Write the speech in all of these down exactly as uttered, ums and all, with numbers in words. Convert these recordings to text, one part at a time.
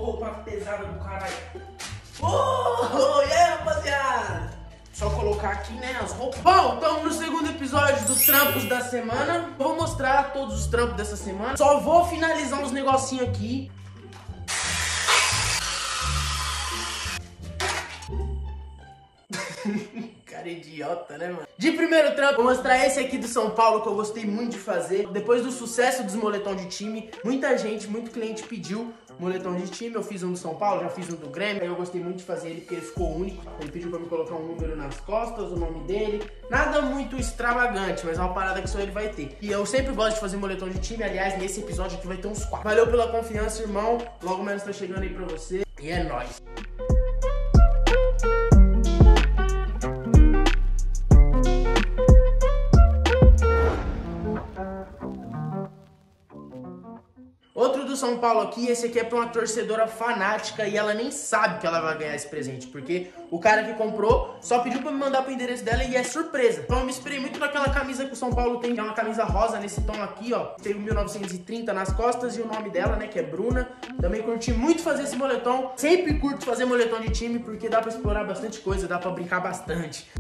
roupa pesada do caralho. Oh, e aí, rapaziada? Só colocar aqui, né, as roupas. Bom, estamos no segundo episódio dos trampos da semana. Vou mostrar todos os trampos dessa semana. Só vou finalizar uns negocinhos aqui. Cara idiota, né, mano? De primeiro trampo, vou mostrar esse aqui do São Paulo, que eu gostei muito de fazer. Depois do sucesso dos moletom de time, muita gente, muito cliente pediu moletom de time. Eu fiz um do São Paulo, já fiz um do Grêmio. Aí eu gostei muito de fazer ele, porque ele ficou único. Ele pediu pra me colocar um número nas costas, o nome dele. Nada muito extravagante, mas é uma parada que só ele vai ter. E eu sempre gosto de fazer moletom de time. Aliás, nesse episódio aqui vai ter uns quatro. Valeu pela confiança, irmão. Logo menos tá chegando aí pra você. E é nóis. Outro do São Paulo aqui, esse aqui é pra uma torcedora fanática e ela nem sabe que ela vai ganhar esse presente, porque o cara que comprou só pediu pra me mandar pro endereço dela e é surpresa. Então eu me inspirei muito naquela camisa que o São Paulo tem, que é uma camisa rosa nesse tom aqui, ó. Tem o mil novecentos e trinta nas costas e o nome dela, né, que é Bruna. Também curti muito fazer esse moletom. Sempre curto fazer moletom de time porque dá pra explorar bastante coisa, dá pra brincar bastante.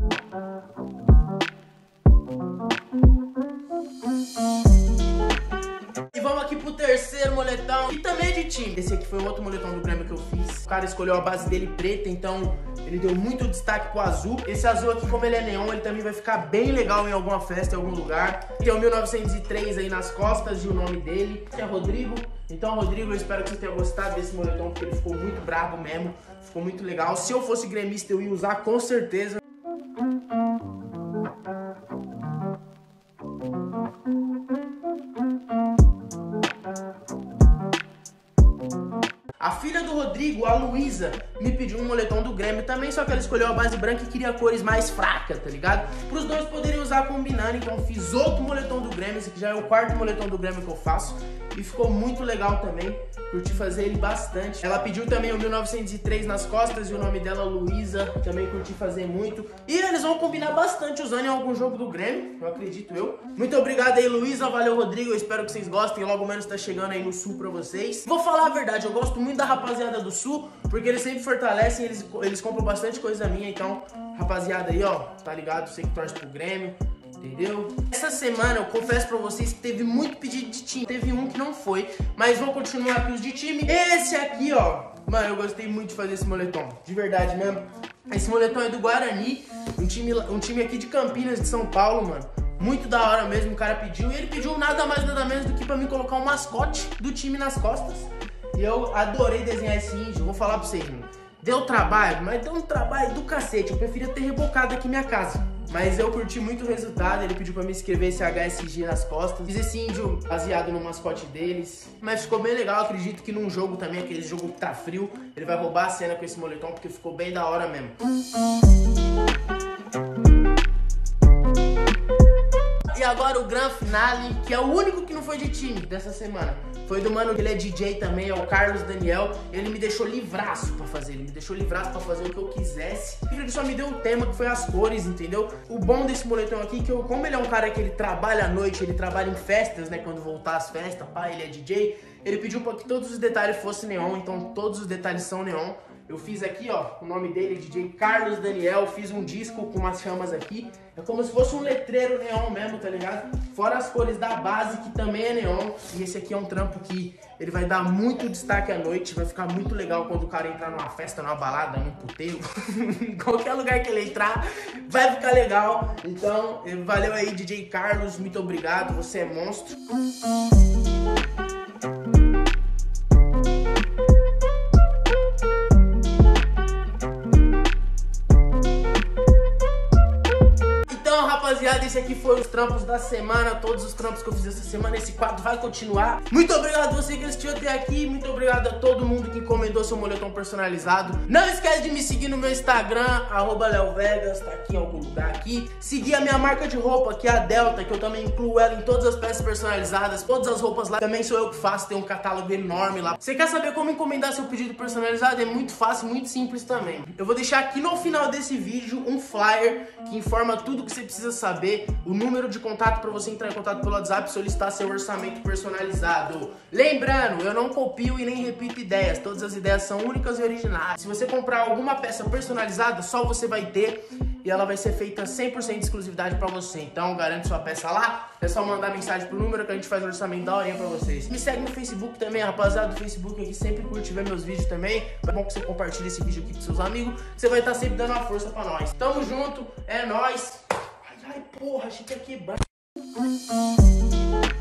Terceiro moletom, e também é de time. Esse aqui foi um outro moletom do Grêmio que eu fiz. O cara escolheu a base dele preta, então ele deu muito destaque pro azul. Esse azul aqui, como ele é neon, ele também vai ficar bem legal em alguma festa, em algum lugar. Tem o mil novecentos e três aí nas costas e o nome dele é Rodrigo. Então, Rodrigo, eu espero que você tenha gostado desse moletom, porque ele ficou muito brabo mesmo. Ficou muito legal. Se eu fosse gremista, eu ia usar com certeza. A filha do Rodrigo, a Luísa, me pediu um moletom do Grêmio também, só que ela escolheu a base branca e queria cores mais fracas, tá ligado? Para os dois poderem usar combinando, então fiz outro moletom do Grêmio. Esse aqui já é o quarto moletom do Grêmio que eu faço e ficou muito legal também. Curti fazer ele bastante. Ela pediu também o mil novecentos e três nas costas e o nome dela Luísa. Também curti fazer muito. E eles vão combinar bastante usando em algum jogo do Grêmio, eu acredito eu. Muito obrigado aí, Luísa. Valeu, Rodrigo. Eu espero que vocês gostem. Logo menos tá chegando aí no Sul pra vocês. Vou falar a verdade, eu gosto muito da rapaziada do Sul, porque eles sempre fortalecem, eles, eles compram bastante coisa minha. Então, rapaziada aí, ó, tá ligado? Você que torce pro Grêmio, entendeu? Essa semana eu confesso pra vocês que teve muito pedido de time. Teve um que não foi, mas vou continuar aqui os de time. Esse aqui, ó, mano, eu gostei muito de fazer esse moletom, de verdade mesmo. Esse moletom é do Guarani, um time, um time aqui de Campinas, de São Paulo, mano. Muito da hora mesmo, o cara pediu. E ele pediu nada mais, nada menos do que pra mim colocar um mascote do time nas costas. E eu adorei desenhar esse índio, vou falar pra vocês, mano. Deu trabalho, mas deu um trabalho do cacete. Eu preferia ter rebocado aqui minha casa. Mas eu curti muito o resultado. Ele pediu pra me escrever esse H S G nas costas. Fiz esse índio baseado no mascote deles. Mas ficou bem legal. Acredito que num jogo também, aquele jogo que tá frio, ele vai roubar a cena com esse moletom, porque ficou bem da hora mesmo. E agora o grande finale, que é o único que não foi de time dessa semana. Foi do mano, ele é D J também, é o Carlos Daniel. Ele me deixou livraço pra fazer, ele me deixou livraço pra fazer o que eu quisesse. Ele só me deu o tema, que foi as cores, entendeu? O bom desse moletom aqui, que eu, como ele é um cara que ele trabalha à noite, ele trabalha em festas, né, quando voltar às festas, pá, ele é D J. Ele pediu pra que todos os detalhes fossem neon, então todos os detalhes são neon. Eu fiz aqui, ó, o nome dele, D J Carlos Daniel. Fiz um disco com umas chamas aqui. É como se fosse um letreiro neon mesmo, tá ligado? Fora as cores da base, que também é neon. E esse aqui é um trampo que ele vai dar muito destaque à noite. Vai ficar muito legal quando o cara entrar numa festa, numa balada, num puteiro. Em qualquer lugar que ele entrar, vai ficar legal. Então, valeu aí, D J Carlos. Muito obrigado, você é monstro. Rapaziada, esse aqui foi os trampos da semana, todos os trampos que eu fiz essa semana. Esse quadro vai continuar. Muito obrigado a você que assistiu até aqui. Muito obrigado a todo mundo que encomendou seu moletom personalizado. Não esquece de me seguir no meu Instagram, arroba leovegas, tá aqui em algum lugar aqui. Seguir a minha marca de roupa, que é a Delta, que eu também incluo ela em todas as peças personalizadas. Todas as roupas lá também sou eu que faço, tem um catálogo enorme lá. Você quer saber como encomendar seu pedido personalizado? É muito fácil, muito simples também. Eu vou deixar aqui no final desse vídeo um flyer que informa tudo que você precisa saber. o número de contato para você entrar em contato pelo WhatsApp e solicitar seu orçamento personalizado. Lembrando, eu não copio e nem repito ideias, todas as ideias são únicas e originais. Se você comprar alguma peça personalizada, só você vai ter e ela vai ser feita cem por cento de exclusividade pra você. Então garante sua peça lá, é só mandar mensagem pro número que a gente faz o orçamento da horinha pra vocês. Me segue no Facebook também, rapaziada do Facebook aqui, sempre curte ver meus vídeos também. É bom que você compartilhe esse vídeo aqui com seus amigos, que você vai estar sempre dando uma força pra nós. Tamo junto, é nóis. Ai, ai, porra, achei que ia quebrar.